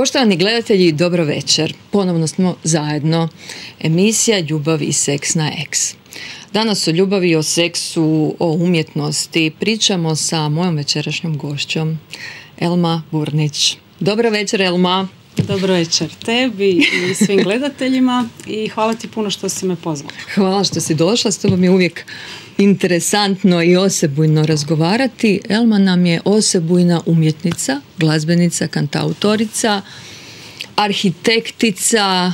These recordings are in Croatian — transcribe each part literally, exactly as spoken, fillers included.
Poštovani gledatelji, dobro večer. Ponovno smo zajedno. Emisija Ljubav i seks na X. Danas o ljubavi, o seksu, o umjetnosti pričamo sa mojom večerašnjom gošćom, Elma Burnić. Dobro večer, Elma. Dobro večer tebi i svim gledateljima i hvala ti puno što si me pozvala. Hvala što si došla, s tobom je uvijek interesantno i osebujno razgovarati. Elma nam je osebujna umjetnica, glazbenica, kantautorica, arhitektica,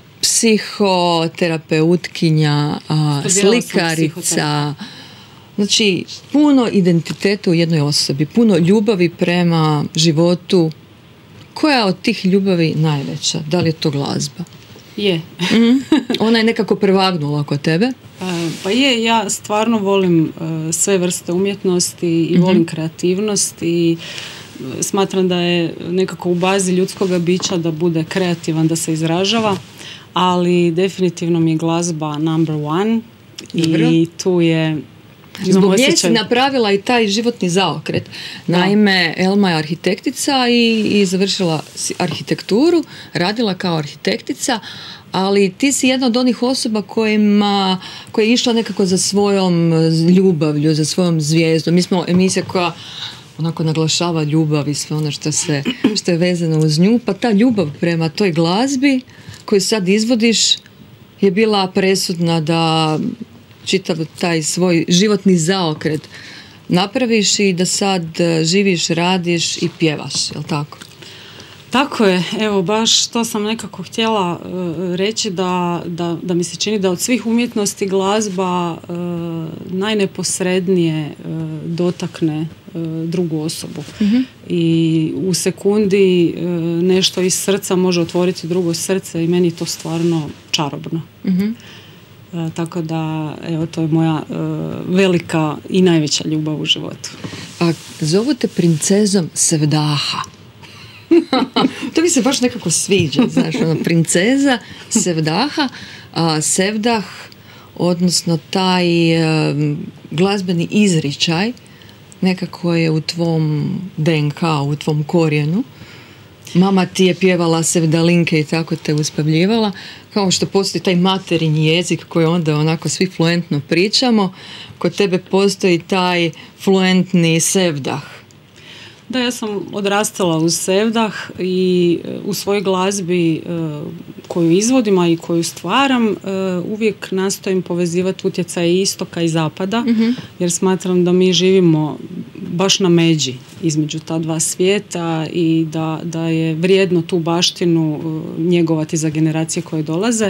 psihoterapeutkinja, slikarica. Znači, puno identiteta u jednoj osobi, puno ljubavi prema životu. Koja je od tih ljubavi najveća? Da li je to glazba? Je. Mm-hmm. Ona je nekako prevagnula kod tebe? Pa je, ja stvarno volim sve vrste umjetnosti i mm-hmm. volim kreativnost i smatram da je nekako u bazi ljudskog bića da bude kreativan, da se izražava, ali definitivno mi je glazba number one. Dobro. I tu je... Zbog nje si napravila i taj životni zaokret. Naime, Elma je arhitektica i, i završila arhitekturu, radila kao arhitektica, ali ti si jedna od onih osoba kojima, koja je išla nekako za svojom ljubavlju, za svojom zvijezdom. Mi smo emisija koja onako naglašava ljubav i sve ono što, se, što je vezano uz nju, pa ta ljubav prema toj glazbi koju sad izvodiš je bila presudna da čitav taj svoj životni zaokret napraviš i da sad živiš, radiš i pjevaš, je li tako? Tako je, evo baš to sam nekako htjela uh, reći da, da, da mi se čini da od svih umjetnosti glazba uh, najneposrednije uh, dotakne uh, drugu osobu. Mm-hmm. I u sekundi uh, nešto iz srca može otvoriti drugo srce i meni je to stvarno čarobno. Mm-hmm. Uh, tako da, evo, to je moja uh, velika i najveća ljubav u životu. A zovu te princezom Sevdaha. To mi se baš nekako sviđa, znaš, ono, princeza Sevdaha, a Sevdah, odnosno taj um, glazbeni izričaj, nekako je u tvom D N K, u tvom korijenu. Mama ti je pjevala sevdalinke i tako te uspavljivala, kao što postoji taj materinji jezik koji onda onako svi fluentno pričamo, kod tebe postoji taj fluentni Sevdah. Da, ja sam odrastala uz Sevdah i u svojoj glazbi koju izvodim, a i koju stvaram, uvijek nastojim povezivati utjecaje istoka i zapada, mm-hmm. jer smatram da mi živimo baš na međi između ta dva svijeta i da, da je vrijedno tu baštinu njegovati za generacije koje dolaze. E,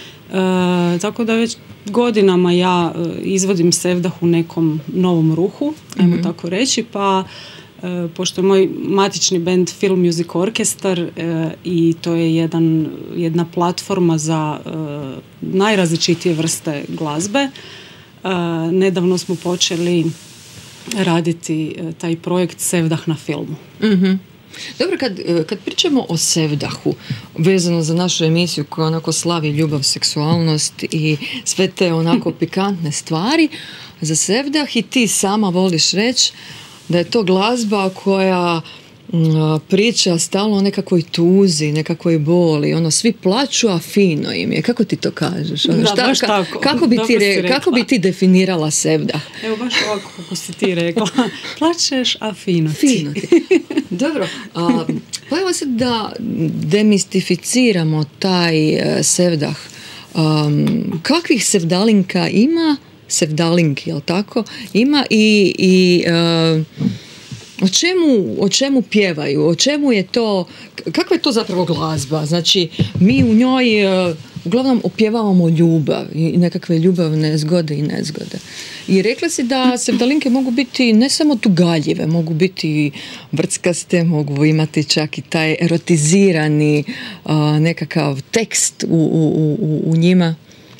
tako da već godinama ja izvodim Sevdah u nekom novom ruhu, ajmo mm-hmm. tako reći, pa E, pošto je moj matični bend Film Music Orkestar e, i to je jedan, jedna platforma za e, najrazličitije vrste glazbe. E, nedavno smo počeli raditi e, taj projekt Sevdah na filmu. Mm-hmm. Dobro, kad, kad pričamo o Sevdahu, vezano za našu emisiju koja onako slavi ljubav, seksualnost i sve te onako pikantne stvari, za Sevdah i ti sama voliš reći da je to glazba koja m, priča stalno o nekakvoj tuzi, nekakvoj boli. Ono, svi plaću, a fino im je. Kako ti to kažeš? Ono, da, šta, baš ka, tako. Kako bi, ti re, kako bi ti definirala Sevdah? Evo, baš ovako kako si ti rekla. Plačeš, a fino ti. Fino ti. Dobro. A, pa evo sad da demistificiramo taj uh, Sevdah. Um, kakvih sevdalinka ima? Sevdalinki, jel tako? Ima i, i uh, o, čemu, o čemu pjevaju, o čemu je to, kakva je to zapravo glazba? Znači, mi u njoj uh, uglavnom opjevavamo ljubav i nekakve ljubavne zgode i nezgode. I rekla si da sevdalinke mogu biti ne samo tugaljive, mogu biti vrckaste, mogu imati čak i taj erotizirani uh, nekakav tekst u, u, u, u njima.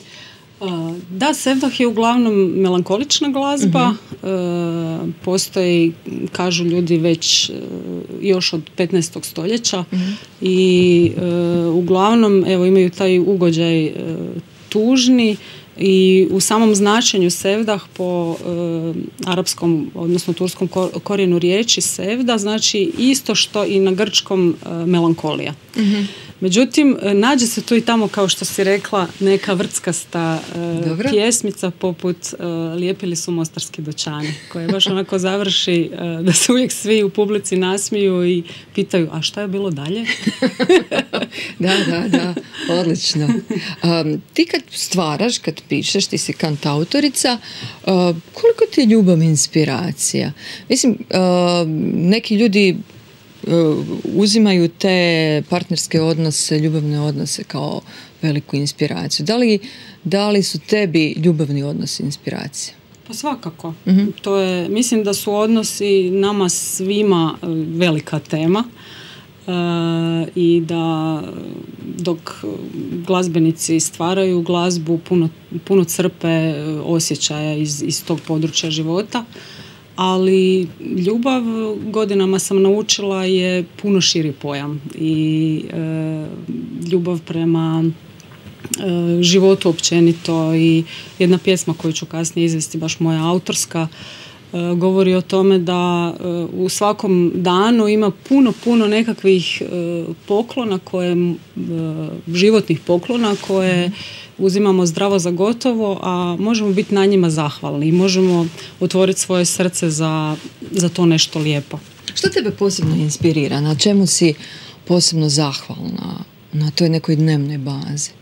Da, Sevdah je uglavnom melankolična glazba, mm-hmm. e, postoji, kažu ljudi, već e, još od petnaestog stoljeća mm-hmm. i e, uglavnom evo, imaju taj ugođaj e, tužni I u samom značenju sevdah po e, arapskom, odnosno turskom korijenu riječi sevda, znači isto što i na grčkom e, melankolija. Mm-hmm. Međutim, nađe se tu i tamo, kao što si rekla, neka vrckasta e, pjesmica poput e, Lijepili su mostarski dućani, koja baš onako završi e, da se uvijek svi u publici nasmiju i pitaju, a šta je bilo dalje? Da, da, da, odlično. Um, ti kad stvaraš, kad pišeš, ti si kantautorica, uh, koliko ti je ljubav inspiracija? Mislim, uh, neki ljudi uh, uzimaju te partnerske odnose, ljubavne odnose kao veliku inspiraciju. Da li, da li su tebi ljubavni odnosi inspiracija? Pa svakako. Uh-huh. To je, mislim da su odnosi nama svima velika tema. Uh, i da dok glazbenici stvaraju glazbu puno, puno crpe osjećaja iz, iz tog područja života, ali ljubav, godinama sam naučila, je puno širi pojam i uh, ljubav prema uh, životu općenito. I jedna pjesma koju ću kasnije izvesti, baš moja autorska, govori o tome da u svakom danu ima puno, puno nekakvih poklona koje, životnih poklona koje uzimamo zdravo za gotovo, a možemo biti na njima zahvalni i možemo otvoriti svoje srce za, za to nešto lijepo. Što tebe posebno inspirira? Na čemu si posebno zahvalna na toj nekoj dnevnoj bazi?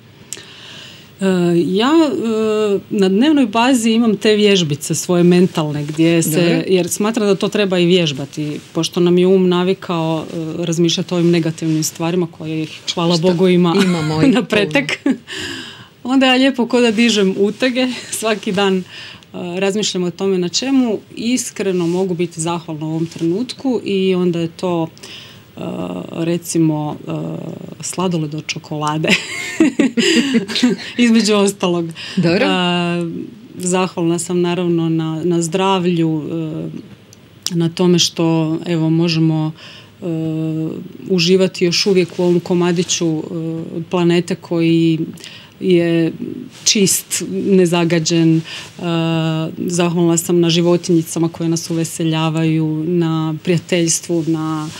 Ja na dnevnoj bazi imam te vježbice svoje mentalne, gdje se, Dobre. jer smatram da to treba i vježbati, pošto nam je um navikao razmišljati o ovim negativnim stvarima koje ih, hvala Šta? Bogu, ima na pretek. Onda ja lijepo ko da dižem utege, svaki dan razmišljam o tome na čemu iskreno mogu biti zahvalna u ovom trenutku, i onda je to Uh, recimo uh, sladoled od čokolade između ostalog. Dobro. Uh, zahvalna sam naravno na, na zdravlju, uh, na tome što evo možemo uh, uživati još uvijek u ovom komadiću uh, planete koji je čist, nezagađen. Uh, zahvalna sam na životinjicama koje nas uveseljavaju, na prijateljstvu, na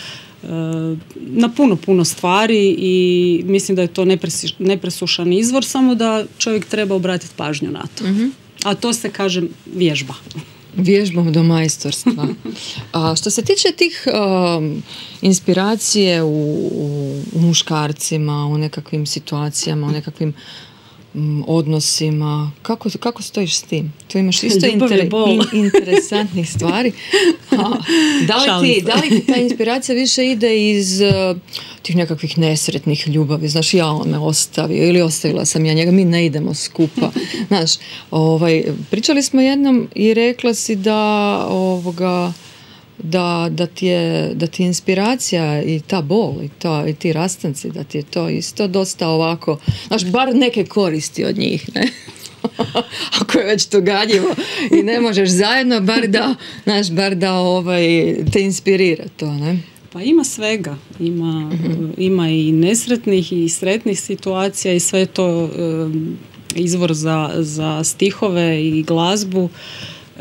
na puno, puno stvari, i mislim da je to nepresi, nepresušan izvor, samo da čovjek treba obratiti pažnju na to. Mm-hmm. A to se, kažem, vježba. Vježbom do majstorstva. A što se tiče tih um, inspiracije u, u, u muškarcima, u nekakvim situacijama, u nekakvim um, odnosima, kako, kako stojiš s tim? Tu imaš isto inter, in, interesantnih stvari. A, da, li ti, da li ti ta inspiracija više ide iz uh, tih nekakvih nesretnih ljubavi? Znaš, ja on me ostavio ili ostavila sam ja njega, mi ne idemo skupa. Znaš, ovaj, pričali smo jednom i rekla si da ovoga da, da, ti je, da ti je inspiracija i ta bol i, to, i ti rastanci, da ti je to isto dosta ovako, znaš, bar neke koristi od njih, ne? Ako je već to gadljivo i ne možeš zajedno, bar da, znaš, bar da ovaj, te inspirira to, ne? Pa ima svega. Ima, uh-huh. ima i nesretnih i sretnih situacija, i sve to e, izvor za, za stihove i glazbu. E,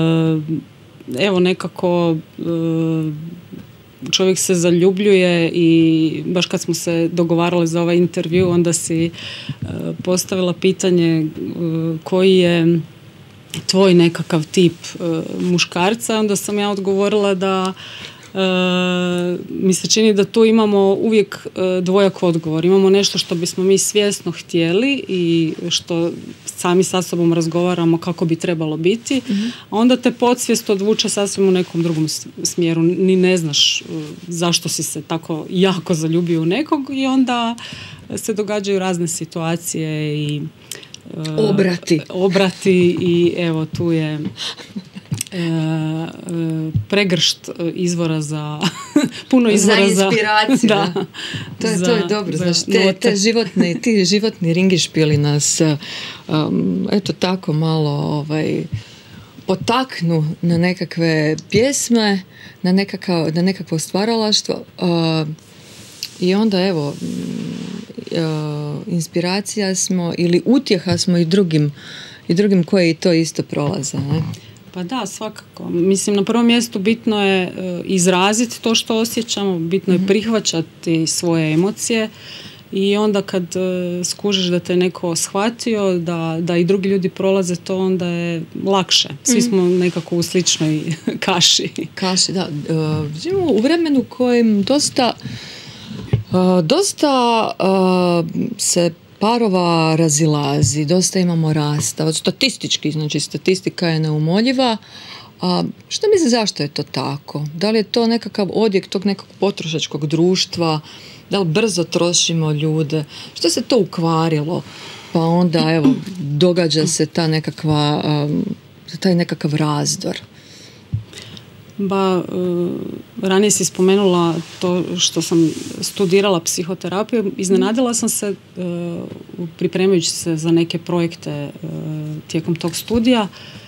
evo nekako e, čovjek se zaljubljuje, i baš kad smo se dogovarali za ovaj intervju, onda si e, postavila pitanje e, koji je tvoj nekakav tip e, muškarca. Onda sam ja odgovorila da e, mi se čini da tu imamo uvijek e, dvojak odgovor. Imamo nešto što bismo mi svjesno htjeli i što sami sa sobom razgovaramo kako bi trebalo biti, mm-hmm. a onda te podsvijest odvuče sasvim u nekom drugom smjeru. Ni ne znaš zašto si se tako jako zaljubio u nekog, i onda se događaju razne situacije i uh, obrati. obrati i evo tu je E, e, pregršt izvora za puno izvora za inspiraciju. Da, da. To, je, za, to je dobro. Znaš, te, te životni, ti životni ringišpili nas um, eto tako malo ovaj, potaknu na nekakve pjesme, na, nekakav, na nekakvo stvaralaštvo, uh, i onda evo uh, inspiracija smo ili utjeha smo i drugim i drugim koji to isto prolaze. Ne? Pa da, svakako. Mislim, na prvom mjestu bitno je e, izraziti to što osjećamo, bitno je prihvaćati svoje emocije i onda kad e, skužiš da te neko shvatio, da, da i drugi ljudi prolaze to, onda je lakše. Svi smo nekako u sličnoj kaši. Kaši, da. E, živimo u vremenu kojem dosta e, dosta e, se parova razilazi, dosta imamo rasta, statistički, znači statistika je neumoljiva. A što misli zašto je to tako? Da li je to nekakav odjek tog nekog potrošačkog društva, da li brzo trošimo ljude, što se to ukvarilo? Pa onda evo, događa se ta nekakva, um, taj nekakav razdor. Ba, ranije si spomenula to što sam studirala psihoterapiju. Iznenadila sam se, pripremajući se za neke projekte tijekom tog studija,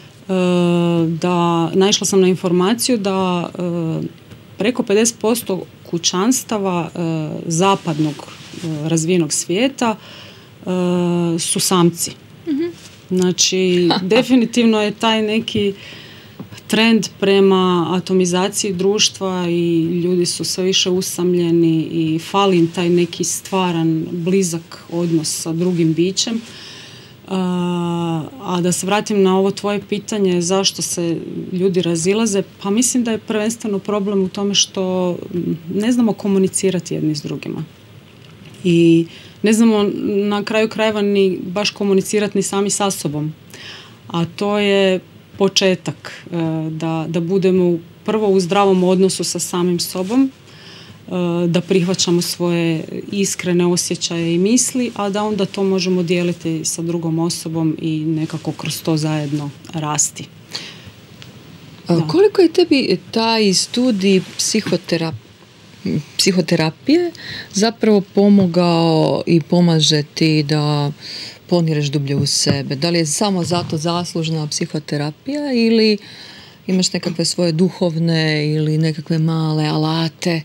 da naišla sam na informaciju da preko pedeset posto kućanstava zapadnog razvijenog svijeta su samci. Mm-hmm. Znači, definitivno je taj neki trend prema atomizaciji društva i ljudi su sve više usamljeni i fali im taj neki stvaran, blizak odnos sa drugim bićem. A, a da se vratim na ovo tvoje pitanje zašto se ljudi razilaze, pa mislim da je prvenstveno problem u tome što ne znamo komunicirati jedni s drugima. I ne znamo na kraju krajeva ni baš komunicirati ni sami sa sobom. A to je početak, da, da budemo prvo u zdravom odnosu sa samim sobom, da prihvaćamo svoje iskrene osjećaje i misli, a da onda to možemo dijeliti sa drugom osobom i nekako kroz to zajedno rasti. Da. Koliko je tebi taj studij psihoterapije psihoterapije zapravo pomogao i pomaže ti da ponireš dublje u sebe? Da li je samo zato zaslužna psihoterapija ili imaš nekakve svoje duhovne ili nekakve male alate?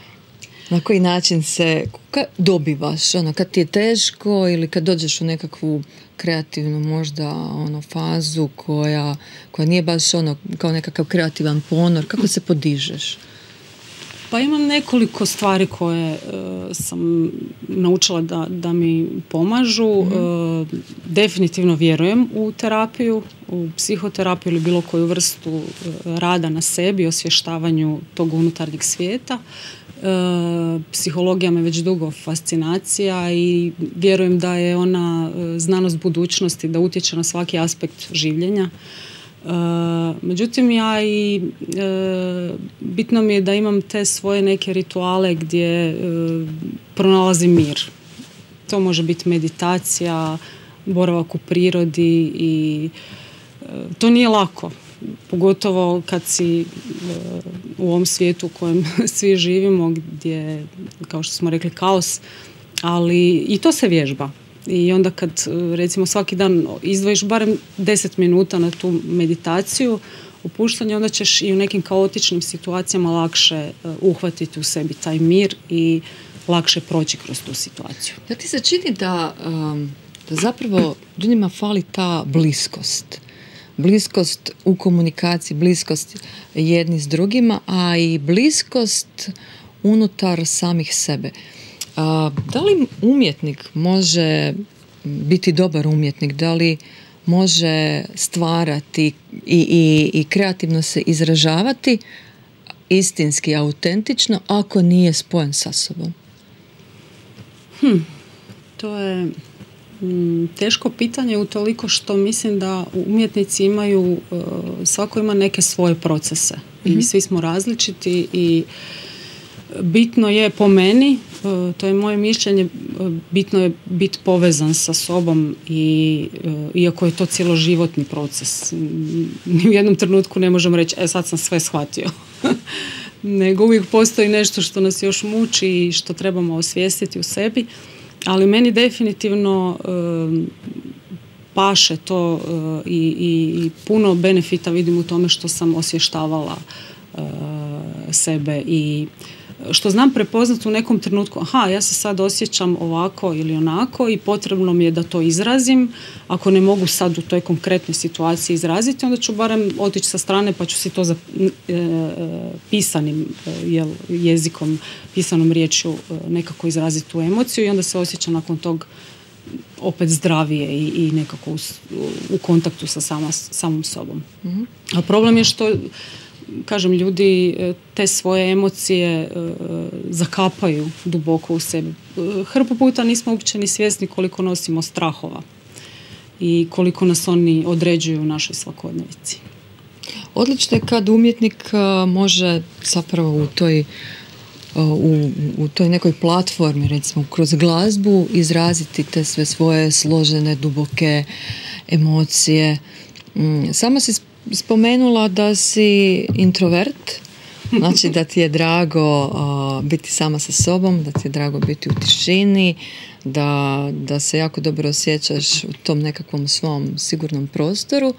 Na koji način se kad dobivaš? Ono, kad ti je teško ili kad dođeš u nekakvu kreativnu možda ono, fazu koja, koja nije baš ono, kao nekakav kreativan ponor, kako se podižeš? Pa imam nekoliko stvari koje uh, sam naučila da, da mi pomažu. Mm-hmm. Uh, definitivno vjerujem u terapiju, u psihoterapiju ili bilo koju vrstu uh, rada na sebi, osvještavanju tog unutarnjeg svijeta. Uh, psihologija me već dugo fascinacija i vjerujem da je ona uh, znanost budućnosti, da utječe na svaki aspekt življenja. Uh, međutim, ja i uh, bitno mi je da imam te svoje neke rituale gdje uh, pronalazim mir. To može biti meditacija, boravak u prirodi i uh, to nije lako. Pogotovo kad si uh, u ovom svijetu u kojem svi živimo, gdje, kao što smo rekli, kaos, ali i to se vježba. I onda kad recimo svaki dan izdvojiš barem deset minuta na tu meditaciju, opuštanje, onda ćeš i u nekim kaotičnim situacijama lakše uhvatiti u sebi taj mir i lakše proći kroz tu situaciju. Da ti se čini da, da zapravo ljudima fali ta bliskost. Bliskost u komunikaciji, bliskost jedni s drugima, a i bliskost unutar samih sebe. A, da li umjetnik može biti dobar umjetnik? Da li može stvarati i, i, i kreativno se izražavati istinski, autentično, ako nije spojen sa sobom? Hm, to je mm, teško pitanje utoliko što mislim da umjetnici imaju, uh, svako ima neke svoje procese. Mm-hmm. I svi smo različiti i bitno je po meni, to je moje mišljenje, bitno je biti povezan sa sobom i iako je to cjeloživotni proces. Ni u jednom trenutku ne možemo reći, e sad sam sve shvatio. Nego uvijek postoji nešto što nas još muči i što trebamo osvijestiti u sebi. Ali meni definitivno um, paše to uh, i, i, i puno benefita vidim u tome što sam osvještavala uh, sebe i što znam prepoznati u nekom trenutku, aha, ja se sad osjećam ovako ili onako i potrebno mi je da to izrazim. Ako ne mogu sad u toj konkretnoj situaciji izraziti, onda ću barem otići sa strane pa ću si to za e, pisanim e, jel, jezikom, pisanom riječju e, nekako izraziti tu emociju i onda se osjećam nakon tog opet zdravije i, i nekako u, u kontaktu sa sama, samom sobom. Mm-hmm. A problem je što, kažem, ljudi te svoje emocije uh, zakapaju duboko u sebi. Uh, hrpu puta nismo uopće ni svjesni koliko nosimo strahova i koliko nas oni određuju u našoj svakodnevici. Odlično je kad umjetnik uh, može zapravo u toj U, u toj nekoj platformi, recimo kroz glazbu, izraziti te sve svoje složene, duboke emocije. Sama si spomenula da si introvert, znači da ti je drago uh, biti sama sa sobom, da ti je drago biti u tišini, da, da se jako dobro osjećaš u tom nekakvom svom sigurnom prostoru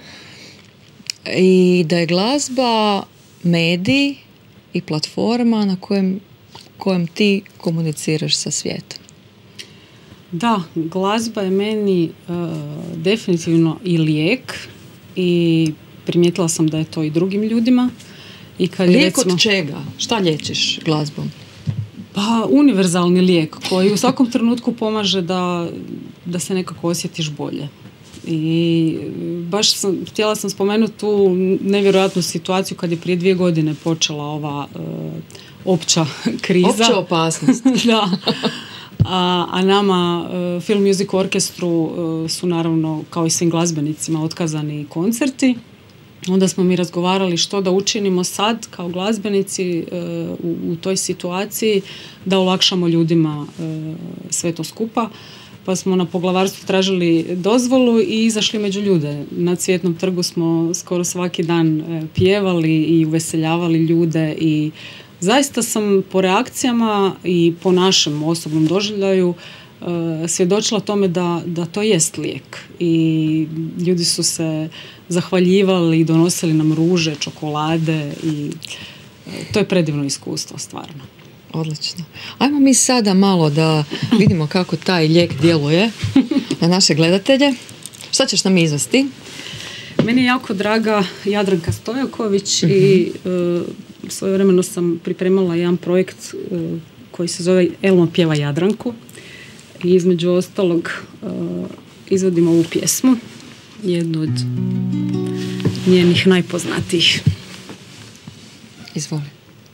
i da je glazba medij i platforma na kojem kojem ti komuniciraš sa svijetom. Da, glazba je meni uh, definitivno i lijek i primijetila sam da je to i drugim ljudima. I kad lijek recimo, od čega? Šta liječiš glazbom? Pa univerzalni lijek koji u svakom trenutku pomaže da, da se nekako osjetiš bolje. I baš sam, htjela sam spomenuti tu nevjerojatnu situaciju kad je prije dvije godine počela ova uh, opća kriza. Opća opasnost. Da. A, a nama uh, Film Music Orkestru uh, su naravno, kao i svim glazbenicima, otkazani koncerti. Onda smo mi razgovarali što da učinimo sad kao glazbenici uh, u, u toj situaciji da olakšamo ljudima uh, sve to skupa. Pa smo na poglavarstvu tražili dozvolu i izašli među ljude. Na Cvjetnom trgu smo skoro svaki dan pjevali i uveseljavali ljude i zaista sam po reakcijama i po našem osobnom doživljaju uh, svjedočila tome da, da to jest lijek. I ljudi su se zahvaljivali i donosili nam ruže, čokolade i uh, to je predivno iskustvo, stvarno. Odlično. Ajmo mi sada malo da vidimo kako taj lijek djeluje na naše gledatelje. Šta ćeš nam izvesti? Meni je jako draga Jadranka Stojaković uh-huh. i uh, svojevremeno sam pripremala jedan projekt uh, koji se zove Elmo pjeva Jadranku i između ostalog uh, izvodimo ovu pjesmu, jednu od njenih najpoznatijih. Izvoli.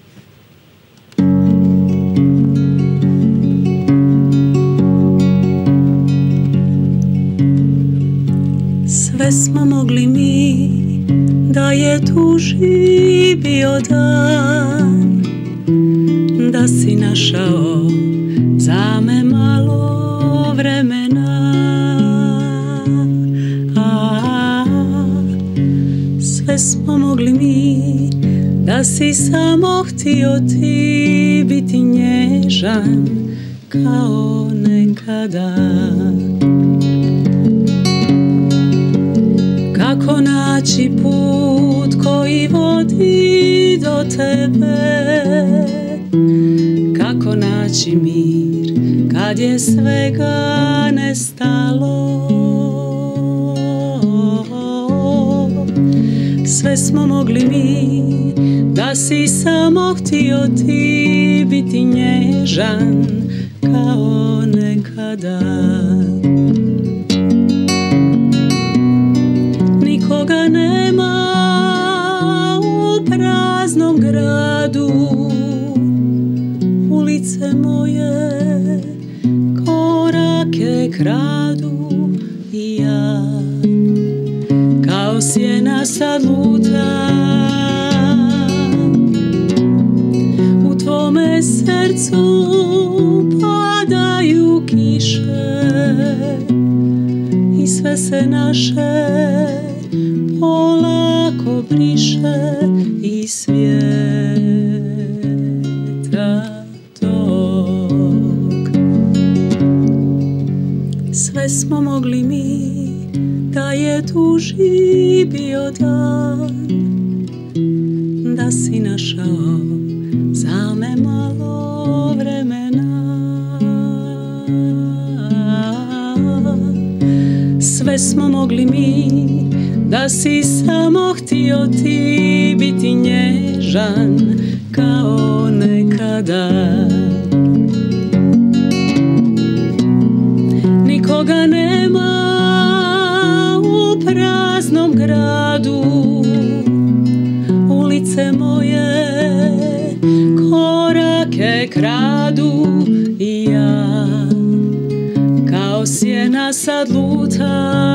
Sve smo mogli mi, da je tuži bio dan, da si našao za me malo vremena. A, sve smo mogli mi, da si samo htio ti biti nježan kao nekada. Kako naći put koji vodi do tebe, kako naći mir kad je svega nestalo. Sve smo mogli mi, da si samo htio ti biti nježan kao nekada. Nikoga nema u praznom gradu, ulice moje korake kradu i ja kao sjena sad lutam. U tvome srcu padaju kiše i sve se naše polako briše i svijeta tog. Sve smo mogli mi, da je tuži bio dan, da si našao za me malo sve smo mogli mi, da si samo htio ti biti nježan kao nekada. Nikoga nema u praznom gradu, ulice moje korake kradu i ja kao sjena sad lutam.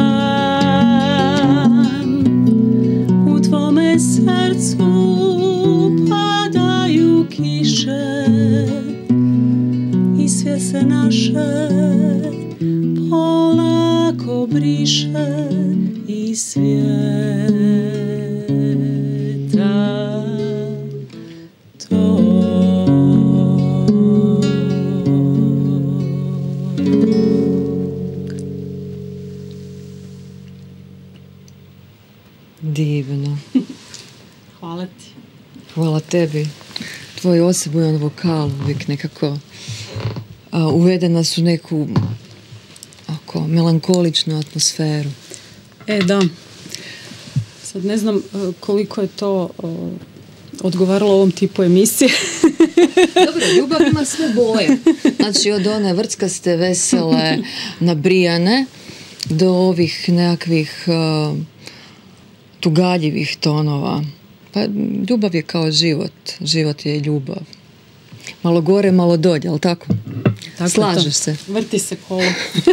U tvome srcu padaju kiše i sve se naše polako briše i svijeta to. Divno. Hvala ti. Hvala tebi. Tvoj osebujan vokal uvijek nekako a, uvede nas u neku ako, melankoličnu atmosferu. E, da. Sad ne znam koliko je to o, odgovaralo ovom tipu emisije. Dobro, ljubav ima sve boje. Znači od one vrckaste, vesele, nabrijane do ovih nekakvih uh, tugaljivih tonova. Pa ljubav je kao život. Život je ljubav. Malo gore, malo dolje, ali tako? Tako slažeš to. Se. Vrti se kolo.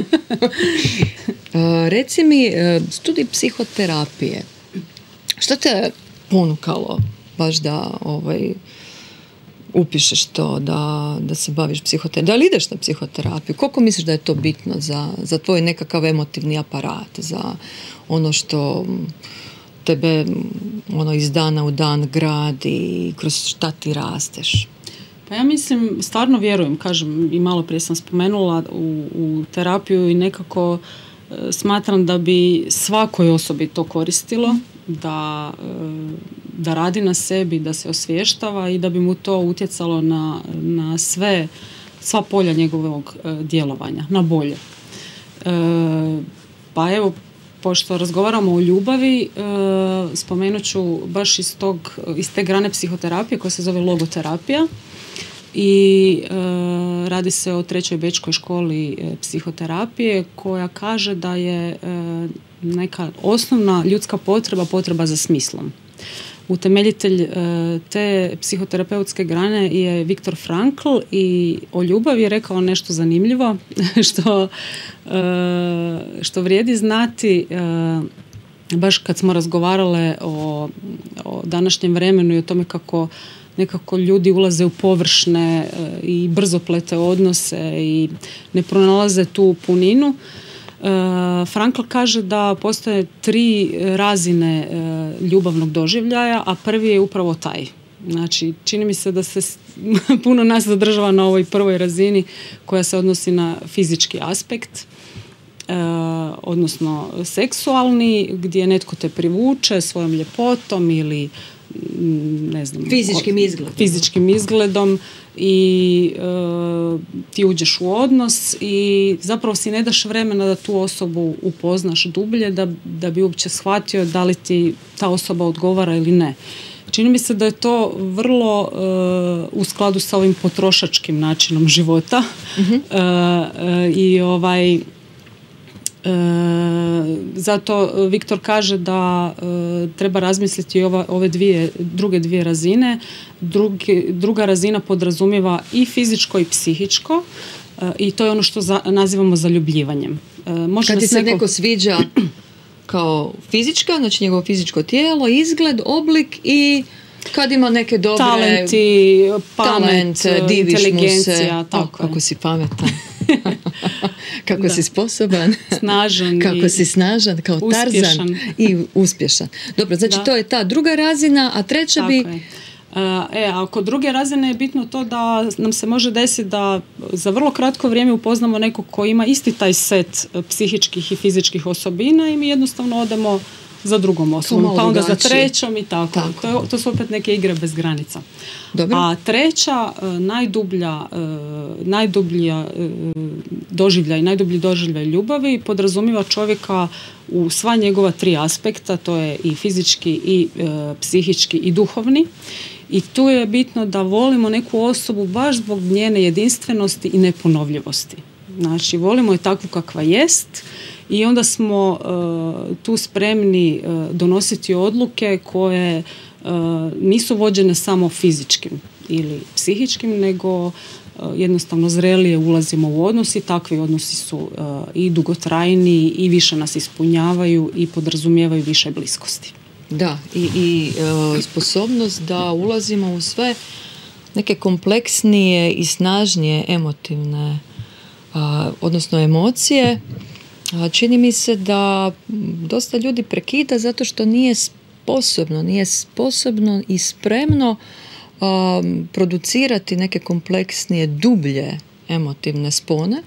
uh, reci mi, uh, studij psihoterapije. Što te ponukalo baš da ovaj, upišeš to, da, da se baviš psihoterapijom? Da li ideš na psihoterapiju? Koliko misliš da je to bitno za, za tvoj nekakav emotivni aparat, za ono što tebe ono, iz dana u dan gradi, kroz šta ti rasteš? Pa ja mislim, stvarno vjerujem, kažem, i malo prije sam spomenula u, u terapiju i nekako e, smatram da bi svakoj osobi to koristilo, da, e, da radi na sebi, da se osvještava i da bi mu to utjecalo na, na sve, sva polja njegovog e, djelovanja, na bolje. E, pa evo, pošto razgovaramo o ljubavi, e, spomenut ću baš iz, tog, iz te grane psihoterapije koja se zove logoterapija. I e, radi se o trećoj bečkoj školi e, psihoterapije koja kaže da je e, neka osnovna ljudska potreba potreba za smislom. Utemeljitelj e, te psihoterapeutske grane je Viktor Frankl i o ljubavi je rekao nešto zanimljivo što, e, što vrijedi znati e, baš kad smo razgovarale o, o današnjem vremenu i o tome kako nekako ljudi ulaze u površne e, i brzoplete odnose i ne pronalaze tu puninu. E, Frankl kaže da postoje tri razine e, ljubavnog doživljaja, a prvi je upravo taj. Znači, čini mi se da se puno nas zadržava na ovoj prvoj razini koja se odnosi na fizički aspekt, e, odnosno seksualni, gdje netko te privuče svojom ljepotom ili ne znam, fizičkim izgledom. Fizičkim izgledom i e, ti uđeš u odnos i zapravo si ne daš vremena da tu osobu upoznaš dublje, da, da bi uopće shvatio da li ti ta osoba odgovara ili ne. Čini mi se da je to vrlo e, u skladu sa ovim potrošačkim načinom života. Mm-hmm. e, e, i ovaj E, zato Viktor kaže da e, treba razmisliti ova, ove dvije, druge dvije razine. Drugi, druga razina podrazumijeva i fizičko i psihičko e, i to je ono što za, nazivamo zaljubljivanjem. E, može Kad ti se neko... neko sviđa kao fizička, znači njegovo fizičko tijelo, izgled, oblik i kad ima neke dobre talenti, pamet, talent, diviš inteligencija, mu se, tako o, kako si pametan. Kako da. Si sposoban, snažan, kako si snažan, kao uspješan. Tarzan i uspješan. Dobro, znači da. To je ta druga razina, a treća tako bi... Je. E, a kod druge razine je bitno to da nam se može desiti da za vrlo kratko vrijeme upoznamo nekog ko ima isti taj set psihičkih i fizičkih osobina i mi jednostavno odemo za drugom osobom, pa onda drugačije. za trećom i tako. tako. To, to su opet neke igre bez granica. Dobro. A treća, najdublja, najdublja doživljaj, najdublji doživljaj ljubavi podrazumiva čovjeka u sva njegova tri aspekta, to je i fizički, i e, psihički, i duhovni. I tu je bitno da volimo neku osobu baš zbog njene jedinstvenosti i neponovljivosti. Znači, volimo je takvu kakva jest i onda smo e, tu spremni e, donositi odluke koje e, nisu vođene samo fizičkim ili psihičkim, nego e, jednostavno zrelije ulazimo u odnos i takvi odnosi su e, i dugotrajniji i više nas ispunjavaju i podrazumijevaju više bliskosti. Da, i, i e, sposobnost da ulazimo u sve neke kompleksnije i snažnije emotivne a, odnosno emocije. A, čini mi se da dosta ljudi prekida zato što nije sposobno, nije sposobno i spremno a, producirati neke kompleksnije, dublje emotivne spone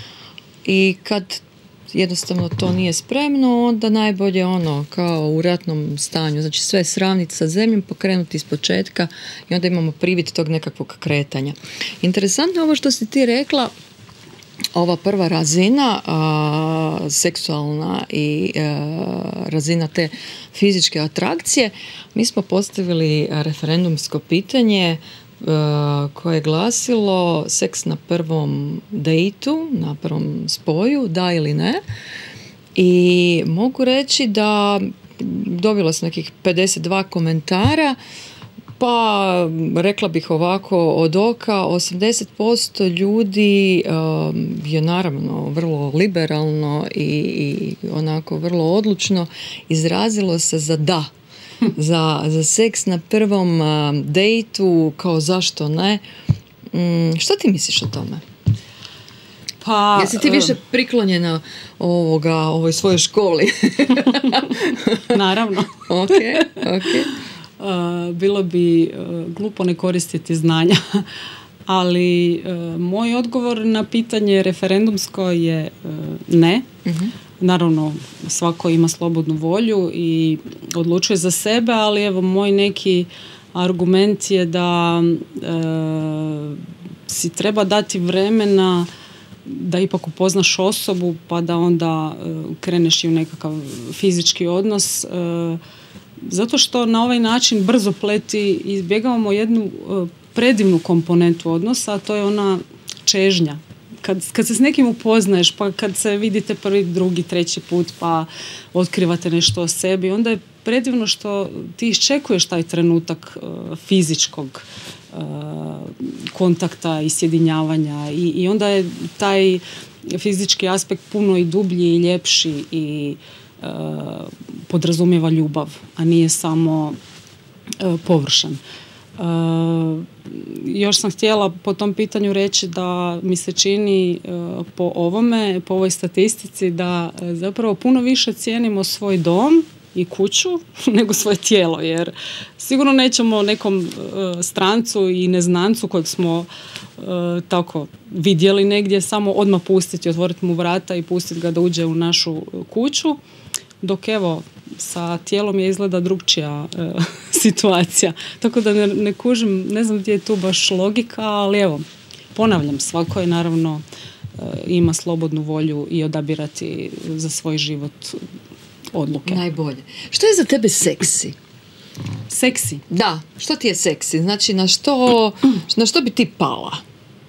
i kad jednostavno to nije spremno, onda najbolje ono kao u ratnom stanju, znači sve sravniti sa zemljom, pokrenuti iz početka i onda imamo privid tog nekakvog kretanja. Interesantno ovo što si ti rekla, ova prva razina, a, seksualna i a, razina te fizičke atrakcije, mi smo postavili referendumsko pitanje koje je glasilo seks na prvom dejtu, na prvom spoju, da ili ne. I mogu reći da dobila sam nekih pedeset dva komentara, pa rekla bih ovako od oka, osamdeset posto ljudi um, je naravno vrlo liberalno i, i onako vrlo odlučno izrazilo se za da. Za, za seks na prvom uh, dejtu, kao zašto ne. Mm, što ti misliš o tome? Pa, Jesi ti više priklonjena ovoga, ovoj svojoj školi? Naravno. Ok, ok. Uh, bilo bi uh, glupo ne koristiti znanja, ali uh, moj odgovor na pitanje referendumsko je uh, ne. Uh-huh. Naravno, svako ima slobodnu volju i odlučuje za sebe, ali evo moj neki argument je da e, si treba dati vremena da ipak upoznaš osobu pa da onda e, kreneš i u nekakav fizički odnos. E, zato što na ovaj način brzo pleti izbjegavamo jednu e, predivnu komponentu odnosa, a to je ona čežnja. Kad, kad se s nekim upoznaješ, pa kad se vidite prvi, drugi, treći put, pa otkrivate nešto o sebi, onda je predivno što ti iščekuješ taj trenutak uh, fizičkog uh, kontakta i sjedinjavanja i, i onda je taj fizički aspekt puno i dublji i ljepši i uh, podrazumijeva ljubav, a nije samo uh, površan. Uh, još sam htjela po tom pitanju reći da mi se čini uh, po ovome, po ovoj statistici da uh, zapravo puno više cijenimo svoj dom i kuću nego svoje tijelo, jer sigurno nećemo nekom uh, strancu i neznancu kojeg smo uh, tako vidjeli negdje samo odmah pustiti, otvoriti mu vrata i pustiti ga da uđe u našu kuću, dok evo sa tijelom je izgleda drugčija e, situacija. Tako da ne, ne kužim, ne znam gdje je tu baš logika, ali evo, ponavljam, svako je naravno e, ima slobodnu volju i odabirati za svoj život odluke. Najbolje. Što je za tebe seksi? Seksi? Da, što ti je seksi? Znači, na što, na što bi ti pala?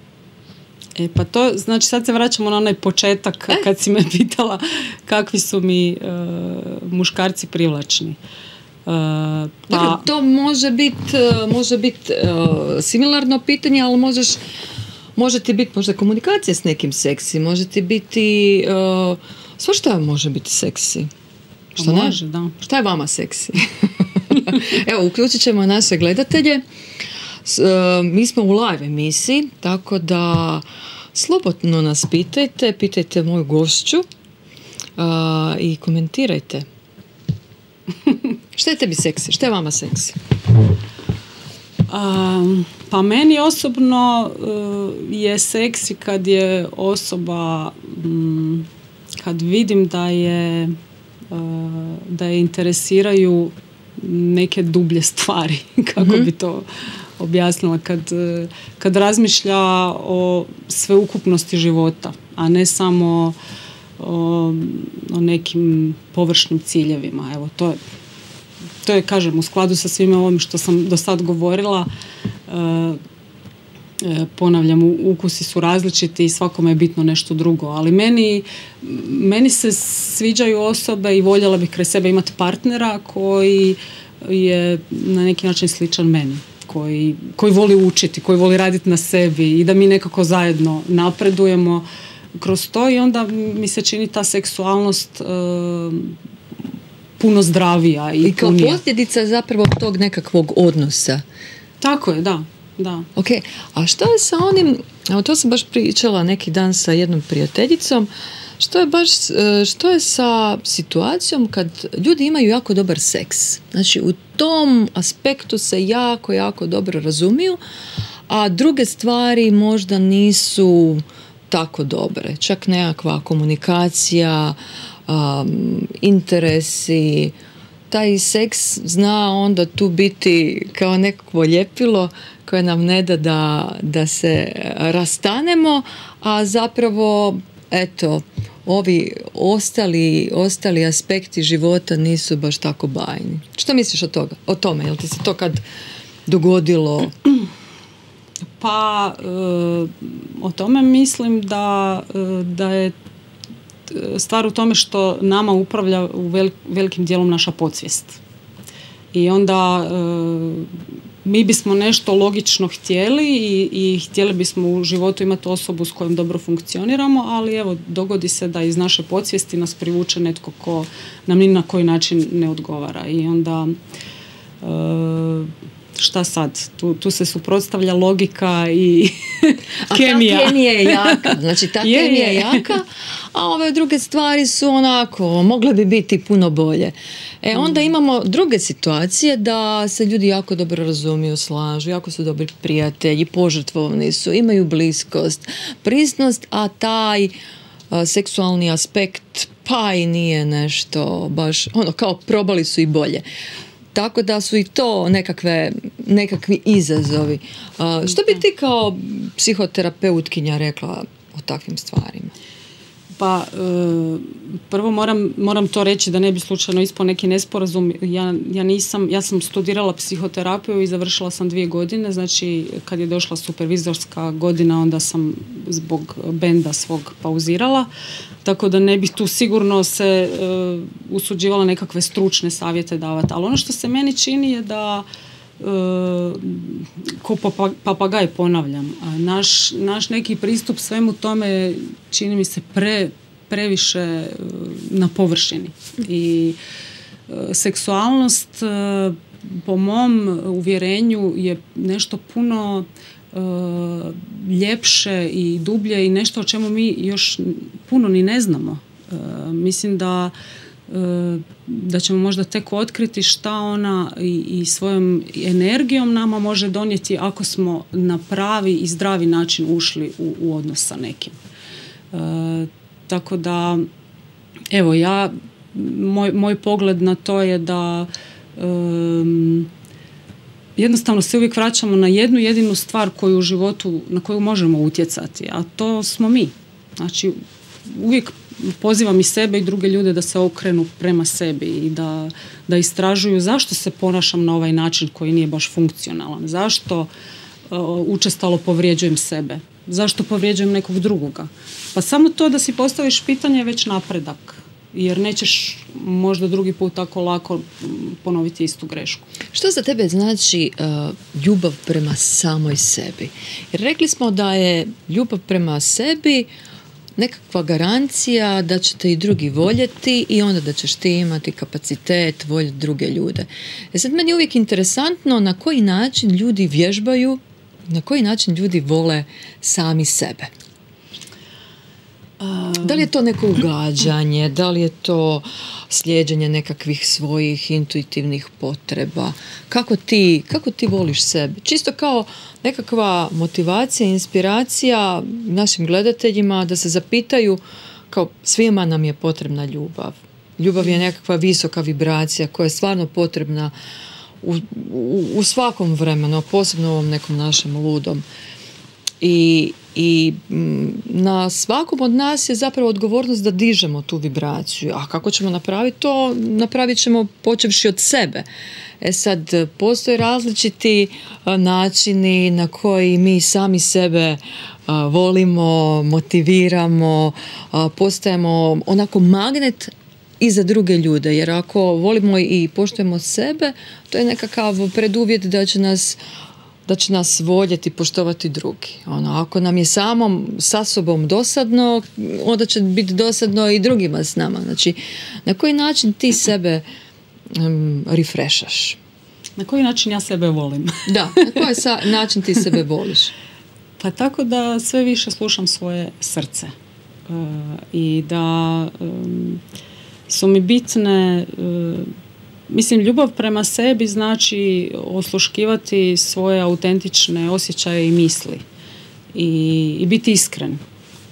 E pa to, znači sad se vraćamo na onaj početak e? kad si me pitala kakvi su mi e, muškarci privlačni. E, pa... Dakle, to može biti može bit, uh, similarno pitanje, ali možeš, može ti biti možda komunikacija s nekim seksi, može ti biti uh, sve što može biti seksi. Što može, ne? da. Šta je vama seksi? Evo, uključit ćemo naše gledatelje. S, uh, mi smo u live emisiji, tako da slobodno nas pitajte, pitajte moju gošću uh, i komentirajte. Šta je tebi seksi? Šta je vama seksi? Um, pa meni osobno uh, je seksi kad je osoba, um, kad vidim da je da je interesiraju neke dublje stvari, kako mm-hmm. bi to objasnila, kad, kad razmišlja o sveukupnosti života, a ne samo o, o nekim površnim ciljevima. Evo, to je, to je, kažem, u skladu sa svime ovim što sam do sad govorila. E, ponavljam, ukusi su različiti i svakome je bitno nešto drugo, ali meni, meni se sviđaju osobe i voljela bih kraj sebe imati partnera koji je na neki način sličan meni, koji, koji voli učiti, koji voli raditi na sebi i da mi nekako zajedno napredujemo kroz to, i onda mi se čini ta seksualnost uh, puno zdravija i, I kao punija. posljedica zapravo tog nekakvog odnosa. Tako je, da. Da. Ok, a što je sa onim, evo to sam baš pričala neki dan sa jednom prijateljicom, što je baš, što je sa situacijom kad ljudi imaju jako dobar seks. Znači u tom aspektu se jako, jako dobro razumiju, a druge stvari možda nisu tako dobre. Čak nekakva komunikacija, um, interesi, taj seks zna onda tu biti kao nekakvo ljepilo koje nam ne da, da da se rastanemo, a zapravo eto, ovi ostali, ostali aspekti života nisu baš tako bajni. Što misliš o toga? O tome, jel ti se to kad dogodilo? Pa e, o tome mislim da, e, da je stvar u tome što nama upravlja u vel, velikim dijelom naša podsvijest. I onda e, mi bismo nešto logično htjeli i, i htjeli bismo u životu imati osobu s kojom dobro funkcioniramo, ali evo, dogodi se da iz naše podsvijesti nas privuče netko ko nam ni na koji način ne odgovara. I onda e, šta sad? Tu, tu se suprotstavlja logika i kemija. A ta kemija je jaka. Znači ta je, kemija je jaka, a ove druge stvari su onako, mogle bi biti puno bolje. E onda imamo druge situacije da se ljudi jako dobro razumiju, slažu, jako su dobri prijatelji, požrtvovni su, imaju bliskost, prisnost, a taj a, seksualni aspekt pa i nije nešto baš, ono, kao probali su i bolje. Tako da su i to nekakve, nekakvi izazovi. A, što bi ti kao psihoterapeutkinja rekla o takvim stvarima? Pa, e, prvo moram, moram to reći da ne bi slučajno ispao neki nesporazum. Ja, ja nisam, ja sam studirala psihoterapiju i završila sam dvije godine, znači kad je došla supervizorska godina, onda sam zbog benda svog pauzirala, tako da ne bih tu sigurno se e, usuđivala nekakve stručne savjete davati. Ali ono što se meni čini je da ko papagaj, ponavljam, naš, naš neki pristup svemu tome čini mi se pre, previše na površini. I seksualnost po mom uvjerenju je nešto puno ljepše i dublje i nešto o čemu mi još puno ni ne znamo. Mislim da da ćemo možda tek otkriti šta ona i, i svojom energijom nama može donijeti ako smo na pravi i zdravi način ušli u, u odnos sa nekim. E, tako da, evo, ja, moj, moj pogled na to je da e, jednostavno se uvijek vraćamo na jednu jedinu stvar koju u životu, na koju možemo utjecati, a to smo mi. Znači, uvijek pozivam i sebe i druge ljude da se okrenu prema sebi i da, da istražuju zašto se ponašam na ovaj način koji nije baš funkcionalan, zašto uh, učestalo povrijeđujem sebe, zašto povrijeđujem nekog drugoga. Pa samo to da si postaviš pitanje je već napredak, jer nećeš možda drugi put tako lako ponoviti istu grešku. Što za tebe znači uh, ljubav prema samoj sebi? Jer rekli smo da je ljubav prema sebi nekakva garancija da će te i drugi voljeti i onda da ćeš ti imati kapacitet voljeti druge ljude. E sad, meni je uvijek interesantno na koji način ljudi vježbaju, na koji način ljudi vole sami sebe. Da li je to neko ugađanje, da li je to slijeđenje nekakvih svojih intuitivnih potreba? Kako ti, kako ti voliš sebe? Čisto kao nekakva motivacija, inspiracija našim gledateljima da se zapitaju, kao svima nam je potrebna ljubav. Ljubav je nekakva visoka vibracija koja je stvarno potrebna u, u, u svakom vremenu, posebno u ovom nekom našem ludom. I, i na svakom od nas je zapravo odgovornost da dižemo tu vibraciju. A kako ćemo napraviti to? Napravit ćemo počevši od sebe. E sad, postoje različiti načini na koji mi sami sebe volimo, motiviramo, postajemo onako magnet i za druge ljude. Jer ako volimo i poštujemo sebe, to je nekakav preduvjet da će nas da će nas voljeti, poštovati drugi. Ono, ako nam je samom sa sobom dosadno, onda će biti dosadno i drugima s nama. Znači, na koji način ti sebe um, refreshaš? Na koji način ja sebe volim? Da, na koji sa, način ti sebe voliš? Pa tako da sve više slušam svoje srce. Uh, I da um, su mi bitne... Uh, Mislim, ljubav prema sebi znači osluškivati svoje autentične osjećaje i misli i, i biti iskren. E,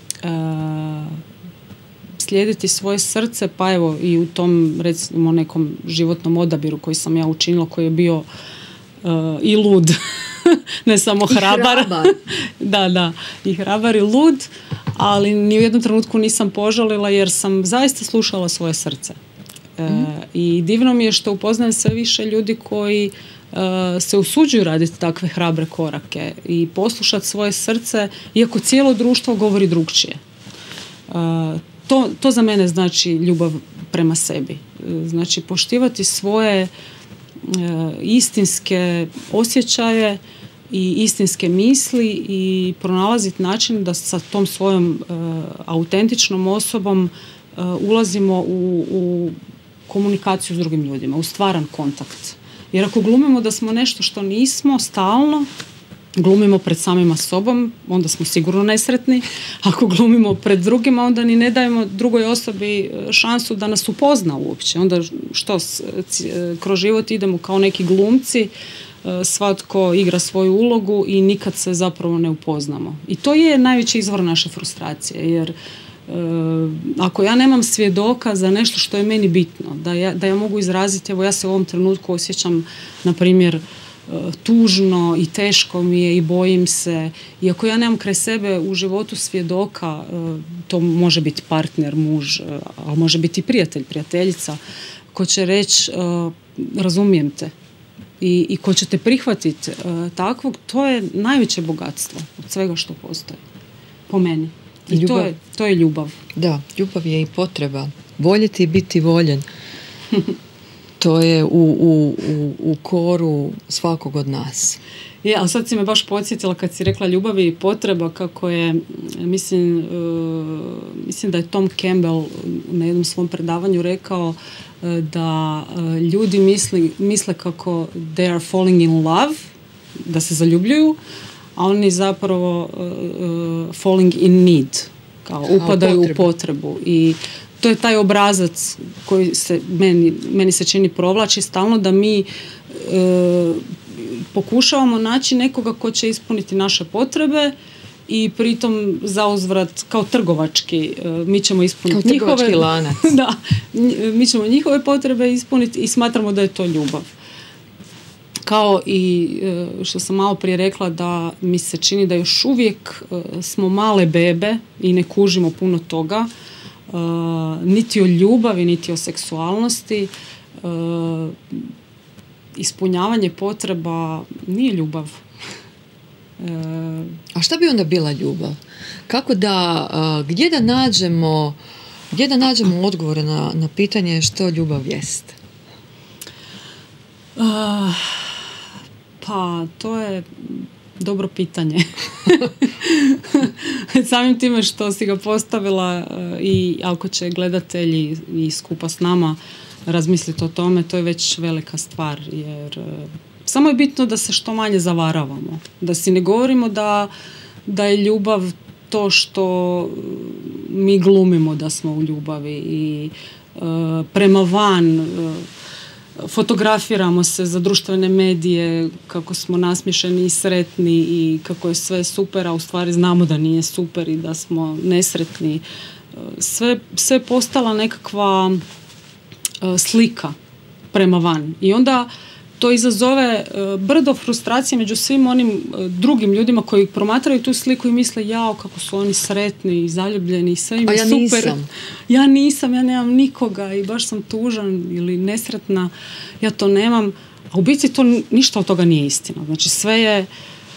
slijediti svoje srce, pa evo i u tom recimo nekom životnom odabiru koji sam ja učinila, koji je bio e, i lud, ne samo hrabar. I hrabar. Da, da, i hrabar i lud, ali ni u jednom trenutku nisam požalila jer sam zaista slušala svoje srce. Mm. I divno mi je što upoznajem sve više ljudi koji uh, se usuđuju raditi takve hrabre korake i poslušati svoje srce, iako cijelo društvo govori drugčije. Uh, to, to za mene znači ljubav prema sebi. Znači poštivati svoje uh, istinske osjećaje i istinske misli i pronalaziti način da sa tom svojom uh, autentičnom osobom uh, ulazimo u, u komunikaciju s drugim ljudima, u stvaran kontakt. Jer ako glumimo da smo nešto što nismo stalno, glumimo pred samima sobom, onda smo sigurno nesretni. Ako glumimo pred drugima, onda ni ne dajemo drugoj osobi šansu da nas upozna uopće. Onda što, kroz život idemo kao neki glumci, svatko igra svoju ulogu i nikad se zapravo ne upoznamo. I to je najveći izvor naše frustracije, jer ako ja nemam svjedoka za nešto što je meni bitno, da ja, da ja mogu izraziti, evo ja se u ovom trenutku osjećam, na primjer, tužno i teško mi je i bojim se, i ako ja nemam kraj sebe u životu svjedoka, to može biti partner, muž, ali može biti i prijatelj, prijateljica, ko će reći razumijem te i, i ko će te prihvatiti takvog, to je najveće bogatstvo od svega što postoji, po meni. I to je, to je ljubav. Da, ljubav je i potreba. Voljeti i biti voljen. To je u, u, u, u koru svakog od nas. Je, ali sad si me baš podsjetila kad si rekla ljubav i potreba, kako je, mislim, uh, mislim da je Tom Campbell na jednom svom predavanju rekao uh, da uh, ljudi misli, misle kako they are falling in love, da se zaljubljuju, a oni zapravo uh, uh, falling in need, kao upadaju u potrebu. I to je taj obrazac koji se meni, meni se čini provlači stalno, da mi uh, pokušavamo naći nekoga ko će ispuniti naše potrebe i pritom zauzvrat kao trgovački uh, mi ćemo ispuniti kao njihove lanac. Da, mi ćemo njihove potrebe ispuniti i smatramo da je to ljubav. Kao i što sam malo prije rekla, da mi se čini da još uvijek smo male bebe i ne kužimo puno toga, niti o ljubavi, niti o seksualnosti. Ispunjavanje potreba nije ljubav. A šta bi onda bila ljubav? Kako da, gdje da nađemo, gdje da nađemo odgovore na, na pitanje što ljubav jest? Uh, pa to je dobro pitanje. Samim time što si ga postavila uh, i ako će gledatelji i skupa s nama razmisliti o tome, to je već velika stvar, jer uh, samo je bitno da se što manje zavaravamo, da si ne govorimo da, da je ljubav to što mi glumimo da smo u ljubavi i uh, prema van uh, fotografiramo se za društvene medije kako smo nasmiješeni i sretni i kako je sve super, a u stvari znamo da nije super i da smo nesretni. Sve, sve je postala nekakva uh, slika prema van. I onda to izazove uh, brdo frustracije među svim onim uh, drugim ljudima koji promatraju tu sliku i misle jao kako su oni sretni i zaljubljeni i sve im je ja super. Nisam. Ja nisam, ja nemam nikoga i baš sam tužan ili nesretna, ja to nemam. A u biti to ništa od toga nije istina. Znači sve je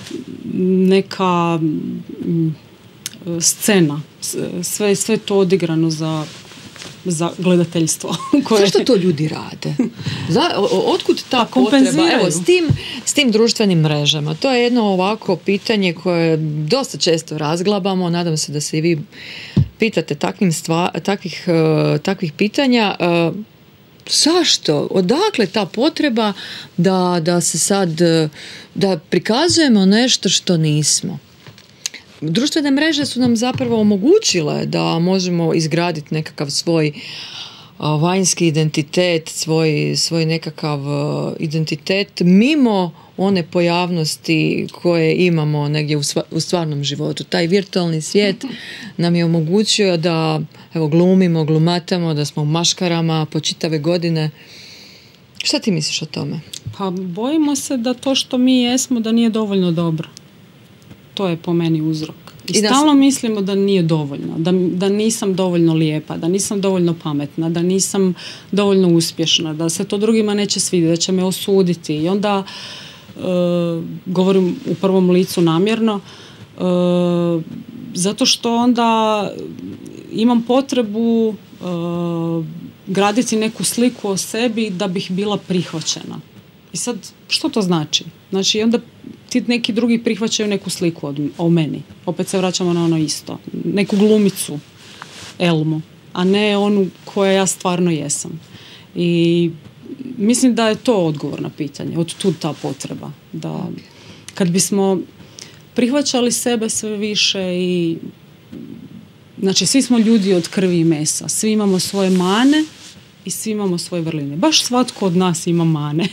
neka mm, scena. Sve, sve je to odigrano za za gledateljstvo. Koje... Zašto to ljudi rade? Za, otkud ta pa potreba? Evo, s tim, s tim društvenim mrežama. To je jedno ovako pitanje koje dosta često razglabamo. Nadam se da se i vi pitate takvim stva, takvih, uh, takvih pitanja. Uh, zašto? Odakle ta potreba da, da se sad da prikazujemo nešto što nismo? Društvene mreže su nam zapravo omogućile da možemo izgraditi nekakav svoj uh, vanjski identitet, svoj, svoj nekakav uh, identitet mimo one pojavnosti koje imamo negdje u, sva, u stvarnom životu. Taj virtualni svijet nam je omogućio da evo, glumimo, glumatamo, da smo u maškarama po čitave godine. Šta ti misliš o tome? Pa bojimo se da to što mi jesmo da nije dovoljno dobro. To je po meni uzrok. I, I stalno da... mislimo da nije dovoljno, da, da nisam dovoljno lijepa, da nisam dovoljno pametna, da nisam dovoljno uspješna, da se to drugima neće svidjeti, da će me osuditi. I onda e, govorim u prvom licu namjerno, e, zato što onda imam potrebu e, graditi neku sliku o sebi da bih bila prihvaćena. I sad, što to znači? Znači, onda ti neki drugi prihvaćaju neku sliku od, o meni. Opet se vraćamo na ono isto. Neku glumicu, Elmu, a ne onu koja ja stvarno jesam. I mislim da je to odgovor na pitanje. Od tud ta potreba. Da kad bismo prihvaćali sebe sve više i znači, svi smo ljudi od krvi i mesa. Svi imamo svoje mane i svi imamo svoje vrline. Baš svatko od nas ima mane.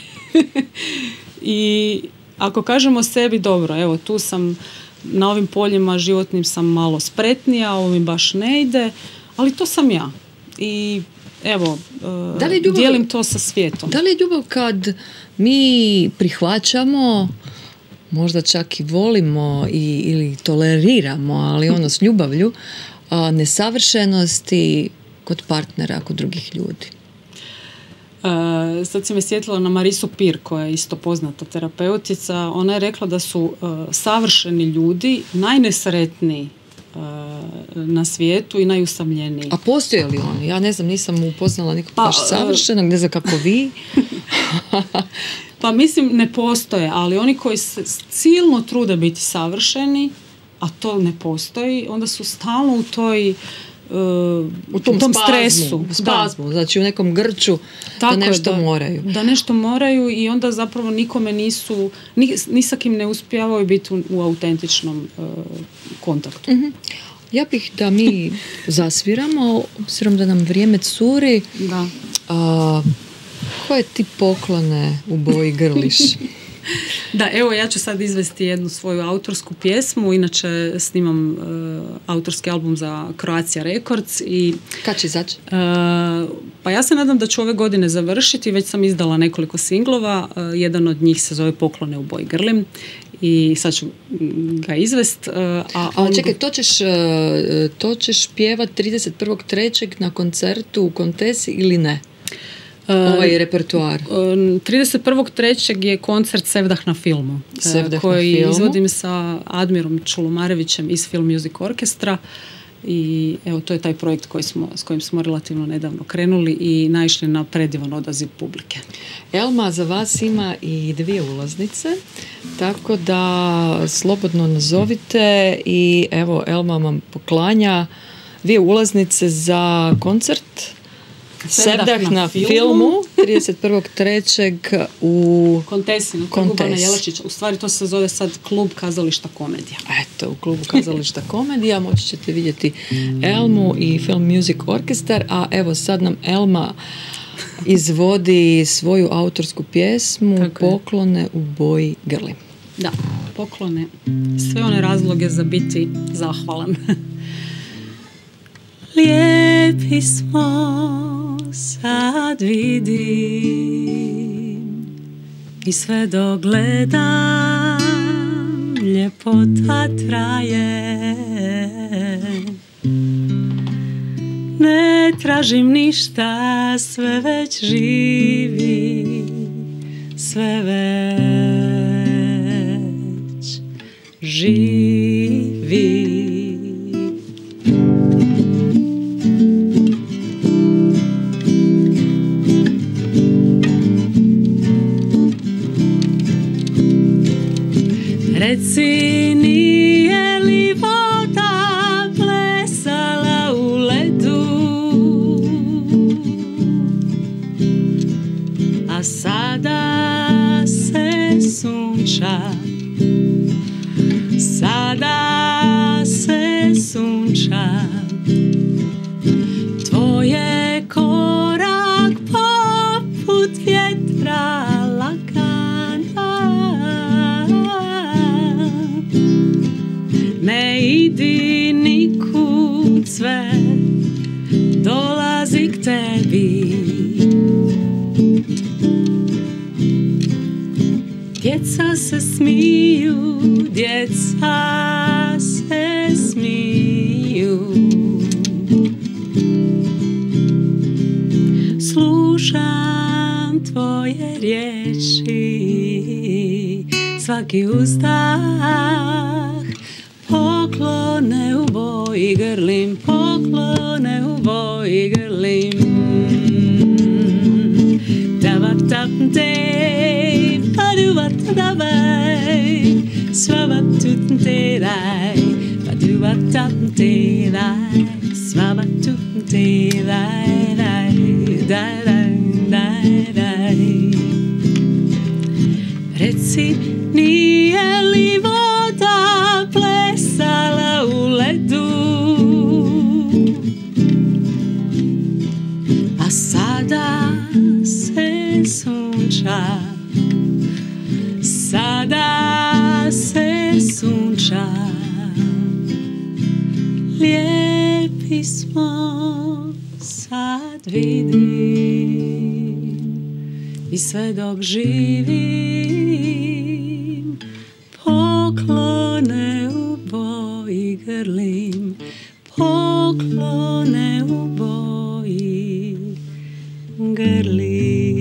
I ako kažemo sebi, dobro, evo tu sam na ovim poljima životnim sam malo spretnija, ovo mi baš ne ide, ali to sam ja. I evo, da li ljubav, dijelim to sa svijetom. Da li je ljubav kad mi prihvaćamo, možda čak i volimo i, ili toleriramo, ali ono s ljubavlju, a, nesavršenosti kod partnera, kod drugih ljudi? Uh, sad si me sjetila na Marisu Pir, koja je isto poznata terapeutica. Ona je rekla da su uh, savršeni ljudi najnesretniji uh, na svijetu i najusamljeniji. A postoje li oni? Ja ne znam, nisam upoznala nikog pa, baš savršenog, ne znam kako vi. Pa mislim, ne postoje, ali oni koji se silno trude biti savršeni, a to ne postoji, onda su stalno u toj Uh, u tom, u tom spazmu, stresu, spazmu, znači u nekom grču. Tako da nešto je, da, moraju. Da nešto moraju i onda zapravo nikome nisu, ni, ni sa kim ne uspijevaju biti u, u autentičnom uh, kontaktu. Uh-huh. Ja bih da mi zasviramo, obzirom da nam vrijeme curi. Da. Uh, koje ti poklone u boji grliš? Da, evo ja ću sad izvesti jednu svoju autorsku pjesmu, inače snimam uh, autorski album za Croatia Records i kad će izaći? Uh, pa ja se nadam da ću ove godine završiti, već sam izdala nekoliko singlova, uh, jedan od njih se zove Poklone u boji grlim i sad ću ga izvest. Uh, a a čekaj, to ćeš, uh, to ćeš pjevat trideset prvog trećeg na koncertu u Kontesi ili ne? Ovaj repertoar. trideset prvog trećeg je koncert Sevdah na filmu, Sevdah koji na filmu. izvodim sa Admirom Čulumarevićem iz Film Music Orkestra i evo to je taj projekt koji smo, s kojim smo relativno nedavno krenuli i naišli na predivan odaziv publike. Elma za vas ima i dvije ulaznice, tako da slobodno nazovite i evo Elma vam poklanja dvije ulaznice za koncert Sevdah na, na filmu, filmu trideset prvog trećeg u Kontesi, na trgu Bana Jelačića. U stvari to se zove sad Klub kazališta Komedija. Eto, u Klubu kazališta Komedija moći ćete vidjeti Elmu i Film Music Orkestar, a evo sad nam Elma izvodi svoju autorsku pjesmu Tako Poklone je. u boji grlim. Da, poklone. Sve one razloge za biti zahvalan. Lijepi smo sad sad vidim i sve dok gledam ljepota traje. Ne tražim ništa, sve već živi, sve već živi. Reci, nije li voda plesala u ledu, a sada se sunča, sada se sunča. Tvoj je korak poput vjetra lagana. Ne idi nikud, sve dolazi k tebi. Djeca se smiju, djeca se smiju. Slušam tvoje riječi, svaki uzdah poklone u boji grlim, poklone u boji grlim. Tavap tap te, paduvat tadavai, svavat tut te dai, paduvat tap te dai, svavat tut te dai, dai, dai, dai, dai. Reci, nije li voda plesala u ledu, a sada se sunča, sada se sunča. Lijepi smo, sad vidim i sve dok živim poklone u boji grlim, poklone u boji grlim.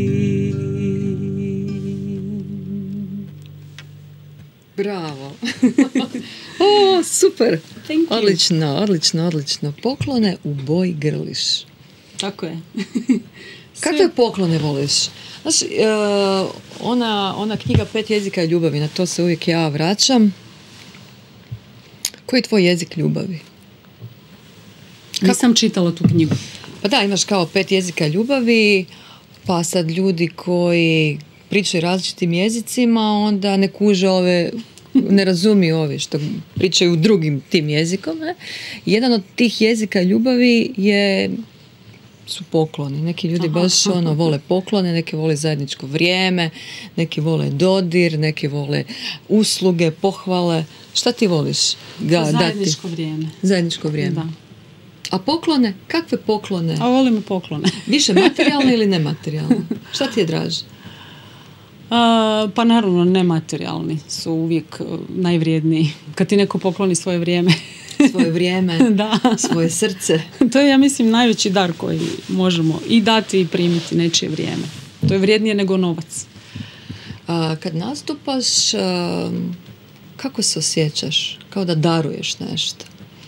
Bravo. O, super. Thank you. Odlično, odlično, odlično. Poklone u boji grliš. Tako je. Kakve poklone voliš? Znaš, uh, ona, ona knjiga Pet jezika ljubavi, na to se uvijek ja vraćam. Koji je tvoj jezik ljubavi? Kako? Nisam čitala tu knjigu. Pa da, imaš kao pet jezika ljubavi, pa sad ljudi koji pričaju različitim jezicima, onda ne kuže ove, ne razumiju ovi što pričaju drugim tim jezikom. Ne? Jedan od tih jezika ljubavi je su pokloni. Neki ljudi Aha. baš ono vole poklone, neki vole zajedničko vrijeme, neki vole dodir, neki vole usluge, pohvale. Šta ti voliš ga Zajedničko dati? vrijeme. Zajedničko vrijeme. Da. A poklone? Kakve poklone? A volim poklone. Više materijalne ili nematerijalne? Šta ti je draže? A, pa naravno nematerijalni su uvijek uh, najvrijedniji. Kad ti neko pokloni svoje vrijeme. Svoje vrijeme, Da. svoje srce. To je, ja mislim, najveći dar koji možemo i dati i primiti, nečije vrijeme. To je vrijednije nego novac. A, kad nastupaš, a, kako se osjećaš? Kao da daruješ nešto?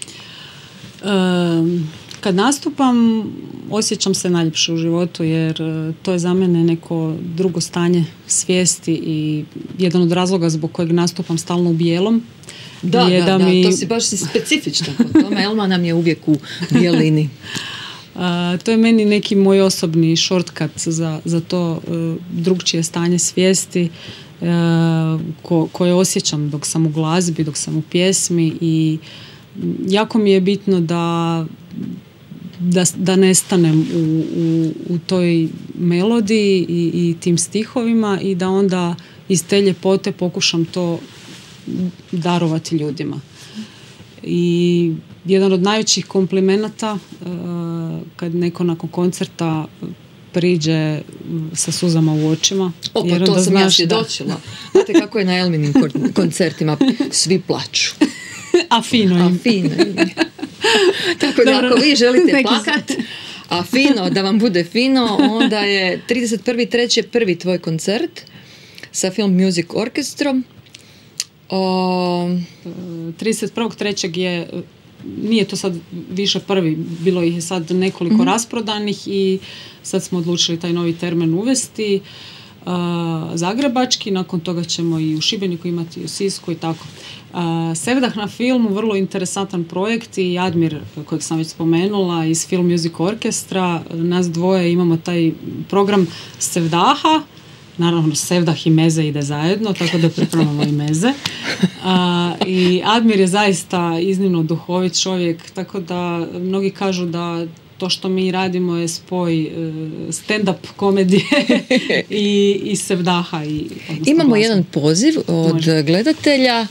Um, kad nastupam, osjećam se najljepše u životu, jer uh, to je za mene neko drugo stanje svijesti i jedan od razloga zbog kojeg nastupam stalno u bijelom. Da, je da, da, mi... to si baš si specifična po tome. Elma nam je uvijek u bijelini. Uh, to je meni neki moj osobni shortcut za, za to uh, drugčije stanje svijesti uh, ko, koje osjećam dok sam u glazbi, dok sam u pjesmi i jako mi je bitno da, da, da nestanem u, u, u toj melodiji i, i tim stihovima i da onda iz te ljepote pokušam to darovati ljudima. I jedan od najvećih komplimenata uh, kad neko nakon koncerta priđe sa suzama u očima. O, pa to sam ja svjedočila. Znate kako je na Elminim koncertima, svi plaču. A fino im. A fino im. Tako da ako vi želite plakat, a fino, da vam bude fino, onda je trideset prvi treći prvi tvoj koncert sa Film Music Orkestrom. O... trideset prvog trećeg je, nije to sad više prvi, bilo ih je sad nekoliko mm-hmm. rasprodanih i sad smo odlučili taj novi termin uvesti. Uh, zagrebački, nakon toga ćemo i u Šibeniku imati, i u Sisku i tako. Uh, Sevdah na filmu, vrlo interesantan projekt i Admir, kojeg sam već spomenula, iz Film Music Orkestra. Nas dvoje imamo taj program Sevdaha. Naravno, Sevdah i meze ide zajedno, tako da pripremamo i meze. Uh, I Admir je zaista iznimno duhovit čovjek, tako da mnogi kažu da to što mi radimo je spoj uh, stand-up komedije i, i Sevdaha. I, imamo glasa. Jedan poziv od Može. gledatelja.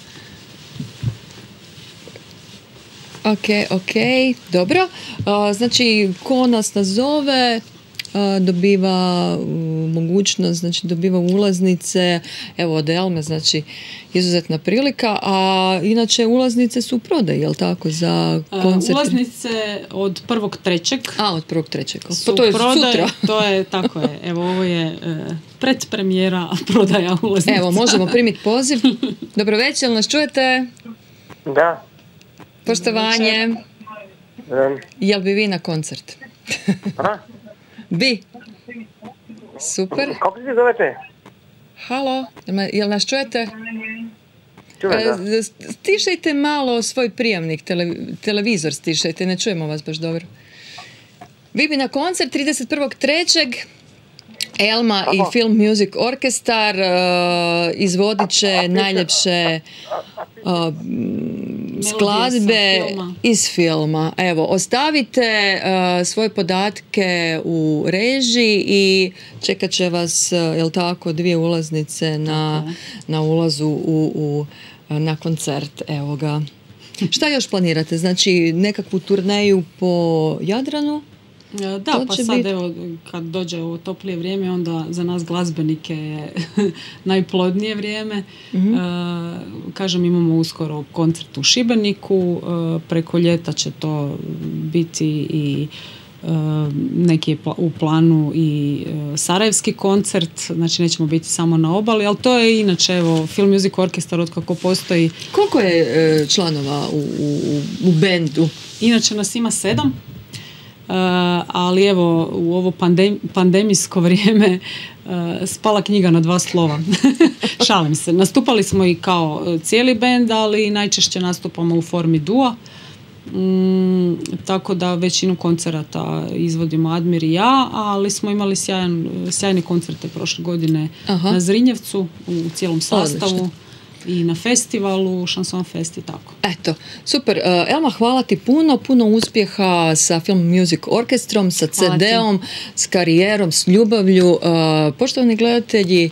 Ok, ok, dobro. Uh, znači, ko nas nazove, dobiva mogućnost, znači dobiva ulaznice, evo od Elme, znači izuzetna prilika, a inače ulaznice su u prodaji, jel tako, za koncert? Ulaznice od prvog trećeg. A, od prvog trećeg. Pa to je prodaj, sutra. To je, tako je. Evo, ovo je e, predpremijera prodaja ulaznica. Evo, možemo primiti poziv. Dobro večer, nas čujete? Da. Poštovanje. Um. Jel bi vi na koncert? A? Bi. Super. Kako se zovete? Halo, jel nas čujete? Čujem, da. Stišajte malo svoj prijamnik, tele, televizor stišajte, ne čujemo vas baš dobro. Vi bi na koncert trideset prvog trećeg Elma Aha. i Film Music Orkestar uh, izvodit će najljepše uh, skladbe iz filma. Evo, ostavite uh, svoje podatke u režiji i čekat će vas, uh, jel tako, dvije ulaznice na, na ulazu u, u, na koncert. Evo ga. Šta još planirate? Znači, nekakvu turneju po Jadranu? Da, to pa sad biti... evo, kad dođe ovo toplije vrijeme, onda za nas glazbenike je najplodnije vrijeme. Mm-hmm. Uh, kažem, imamo uskoro koncert u Šibeniku, uh, preko ljeta će to biti i uh, neki je u planu i uh, sarajevski koncert, znači nećemo biti samo na obali, ali to je inače, evo, Film Music Orkestar od kako postoji. Koliko je uh, članova u, u, u bendu? Inače nas ima sedam. Uh, ali evo, u ovo pandem, pandemijsko vrijeme uh, spala knjiga na dva slova. Šalim se. Nastupali smo i kao cijeli bend, ali najčešće nastupamo u formi dua. Mm, tako da većinu koncerata izvodimo Admir i ja, ali smo imali sjajan, sjajne koncerte prošle godine Aha. na Zrinjevcu u cijelom sastavu. Odlično. I na festivalu, Šanson Fest i tako. Eto, super. Elma, hvala ti puno, puno uspjeha sa Film Music Orkestrom, sa ce de-om, s karijerom, s ljubavlju. Poštovani gledatelji,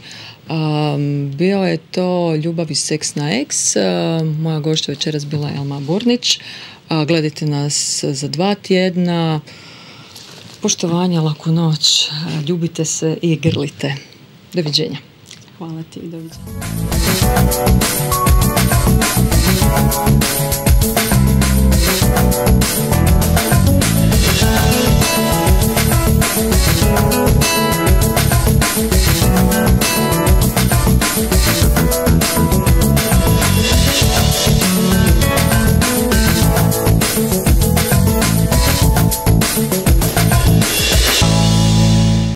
bio je to Ljubav i seks na X. Moja gošća večeras bila Elma Burnić. Gledajte nas za dva tjedna. Poštovanja, laku noć. Ljubite se i grlite. Doviđenja. Hvala ti i doviđenja. Thank you.